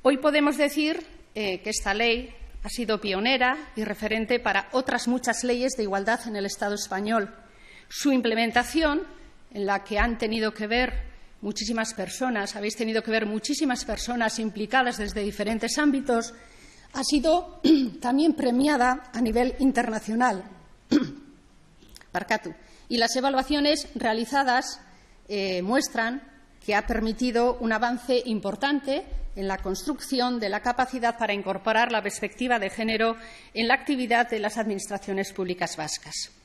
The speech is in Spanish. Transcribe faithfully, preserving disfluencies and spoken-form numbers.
Hoy podemos decir eh, que esta ley ha sido pionera y referente para otras muchas leyes de igualdad en el Estado español. Su implementación, en la que han tenido que ver muchísimas personas, habéis tenido que ver muchísimas personas implicadas desde diferentes ámbitos, ha sido también premiada a nivel internacional. Y las evaluaciones realizadas eh, muestran que ha permitido un avance importante en la construcción de la capacidad para incorporar la perspectiva de género en la actividad de las administraciones públicas vascas.